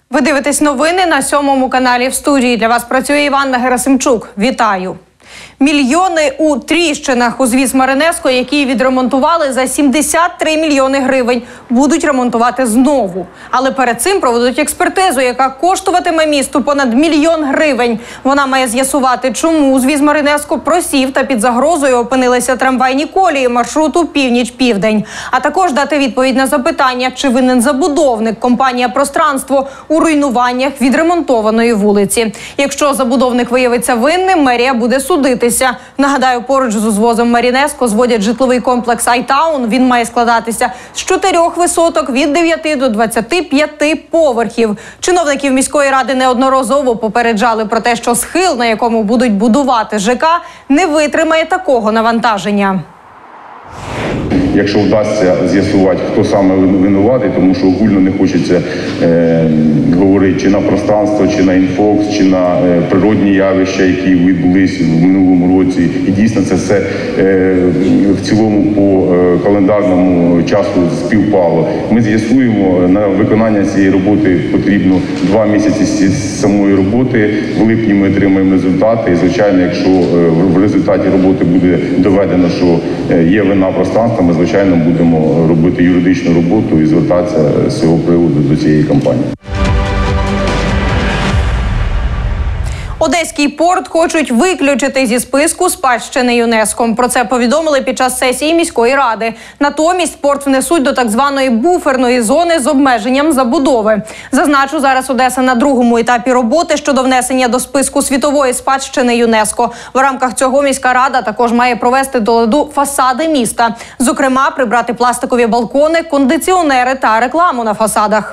Ви дивитесь новини на 7-му каналі. В студії для вас працює Іванна Герасимчук. Вітаю! Мільйони у тріщинах. Узвіз Маринеско, який відремонтували за 73 мільйони гривень, будуть ремонтувати знову. Але перед цим проведуть експертизу, яка коштуватиме місту понад 1 мільйон гривень. Вона має з'ясувати, чому узвіз Маринеско просів та під загрозою опинилися трамвайні колії маршруту «Північ-Південь». А також дати відповідь на запитання, чи винен забудовник, компанія «Пространство» у руйнуваннях відремонтованої вулиці. Якщо забудовник виявиться винним, мерія буде судитися. Нагадаю, поруч з узвозом Маринеско зводять житловий комплекс «Айтаун». Він має складатися з 4 висоток від 9 до 25 поверхів. Чиновників міської ради неодноразово попереджали про те, що схил, на якому будуть будувати ЖК, не витримає такого навантаження. Якщо вдасться з'ясувати, хто саме винуватий, тому що огульно не хочеться говорити чи на пространство, чи на інфокс, чи на природні явища, які відбулись в минулому році. І дійсно це все в цілому по календарному часу співпало. Ми з'ясуємо, на виконання цієї роботи потрібно 2 місяці з самої роботи. В липні ми отримаємо результати. І, звичайно, якщо в результаті роботи буде доведено, що є вина пространства, ми, звичайно, будемо робити юридичну роботу і звертатися з цього приводу до цієї компанії. Одеський порт хочуть виключити зі списку спадщини ЮНЕСКО. Про це повідомили під час сесії міської ради. Натомість порт внесуть до так званої буферної зони з обмеженням забудови. Зазначу, зараз Одеса на 2-му етапі роботи щодо внесення до списку світової спадщини ЮНЕСКО. В рамках цього міська рада також має провести до ладу фасади міста. Зокрема, прибрати пластикові балкони, кондиціонери та рекламу на фасадах.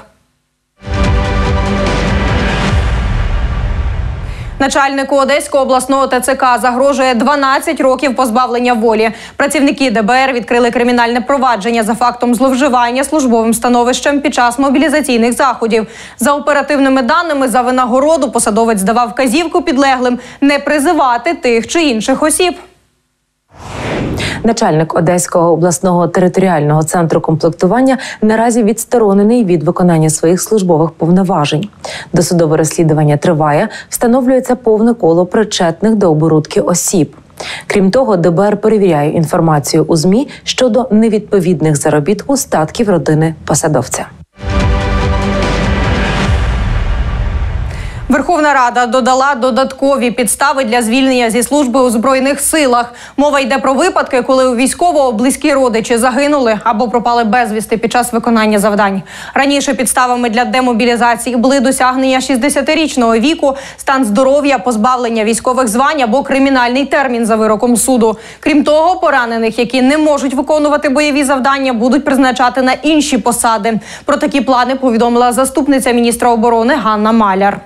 Начальнику Одеського обласного ТЦК загрожує 12 років позбавлення волі. Працівники ДБР відкрили кримінальне провадження за фактом зловживання службовим становищем під час мобілізаційних заходів. За оперативними даними, за винагороду посадовець давав вказівку підлеглим не призивати тих чи інших осіб. Начальник Одеського обласного територіального центру комплектування наразі відсторонений від виконання своїх службових повноважень. Досудове розслідування триває, встановлюється повне коло причетних до оборудки осіб. Крім того, ДБР перевіряє інформацію у ЗМІ щодо невідповідних заробітку статків родини посадовця. Верховна Рада додала додаткові підстави для звільнення зі служби у Збройних силах. Мова йде про випадки, коли у військового близькі родичі загинули або пропали безвісти під час виконання завдань. Раніше підставами для демобілізації були досягнення 60-річного віку, стан здоров'я, позбавлення військових звань або кримінальний термін за вироком суду. Крім того, поранених, які не можуть виконувати бойові завдання, будуть призначати на інші посади. Про такі плани повідомила заступниця міністра оборони Ганна Маляр.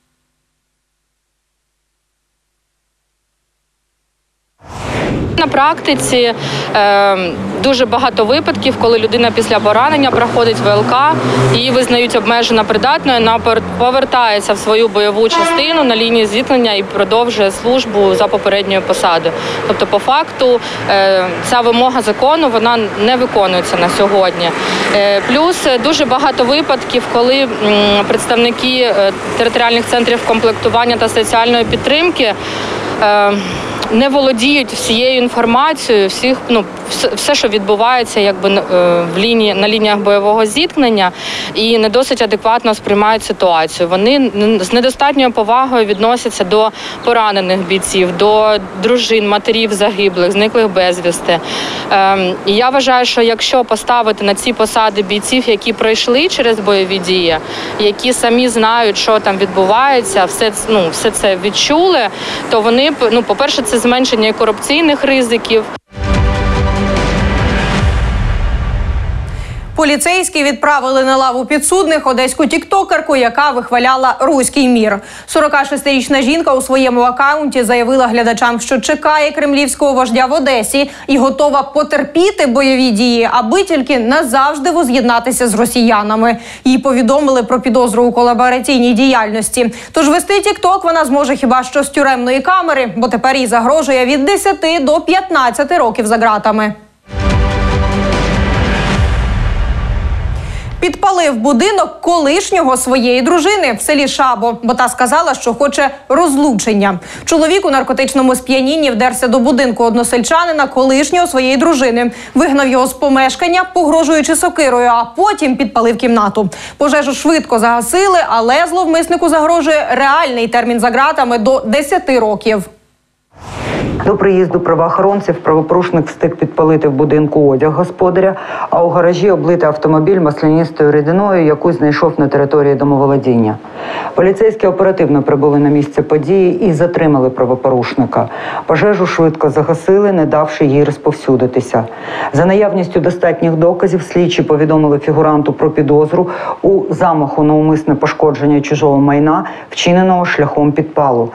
На практиці дуже багато випадків, коли людина після поранення проходить ВЛК, її визнають обмежено придатною, вона повертається в свою бойову частину на лінії зіткнення і продовжує службу за попередньою посадою. Тобто, по факту, ця вимога закону, вона не виконується на сьогодні. Плюс дуже багато випадків, коли представники територіальних центрів комплектування та соціальної підтримки не володіють всією інформацією, все, що відбувається на лініях бойового зіткнення, і не досить адекватно сприймають ситуацію. Вони з недостатньою повагою відносяться до поранених бійців, до дружин, матерів загиблих, зниклих безвісти. І я вважаю, що якщо поставити на ці посади бійців, які пройшли через бойові дії, які самі знають, що там відбувається, все це відчули, то вони, по-перше, це зменшення корупційних ризиків. Поліцейські відправили на лаву підсудних одеську тіктокерку, яка вихваляла руський мір. 46-річна жінка у своєму акаунті заявила глядачам, що чекає кремлівського вождя в Одесі і готова потерпіти бойові дії, аби тільки назавжди воз'єднатися з росіянами. Їй повідомили про підозру у колабораційній діяльності. Тож вести тікток вона зможе хіба що з тюремної камери, бо тепер їй загрожує від 10 до 15 років за ґратами. Підпалив будинок колишнього своєї дружини в селі Шабо, бо та сказала, що хоче розлучення. Чоловік у наркотичному сп'янінні вдерся до будинку односельчанина, колишнього своєї дружини. Вигнав його з помешкання, погрожуючи сокирою, а потім підпалив кімнату. Пожежу швидко загасили, але зловмиснику загрожує реальний термін за ґратами до 10 років. До приїзду правоохоронців правопорушник встиг підпалити в будинку одяг господаря, а у гаражі облити автомобіль маслянистою рідиною, яку знайшов на території домоволодіння. Поліцейські оперативно прибули на місце події і затримали правопорушника. Пожежу швидко загасили, не давши їй розповсюдитися. За наявністю достатніх доказів слідчі повідомили фігуранту про підозру у замаху на умисне пошкодження чужого майна, вчиненого шляхом підпалу.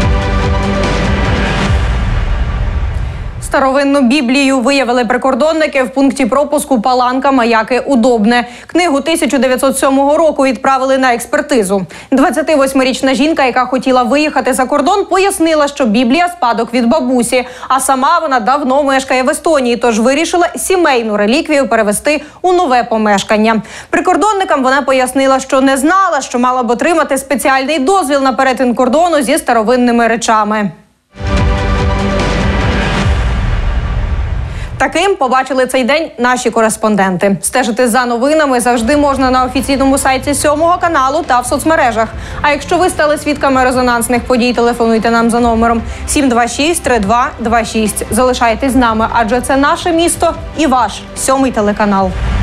Старовинну Біблію виявили прикордонники в пункті пропуску Паланка Маяки Удобне. Книгу 1907 року відправили на експертизу. 28-річна жінка, яка хотіла виїхати за кордон, пояснила, що Біблія – спадок від бабусі, а сама вона давно мешкає в Естонії, тож вирішила сімейну реліквію перевести у нове помешкання. Прикордонникам вона пояснила, що не знала, що мала б отримати спеціальний дозвіл на перетин кордону зі старовинними речами. Таким побачили цей день наші кореспонденти. Стежити за новинами завжди можна на офіційному сайті 7-го каналу та в соцмережах. А якщо ви стали свідками резонансних подій, телефонуйте нам за номером 726-3226. Залишайтесь з нами, адже це наше місто і ваш 7-й телеканал.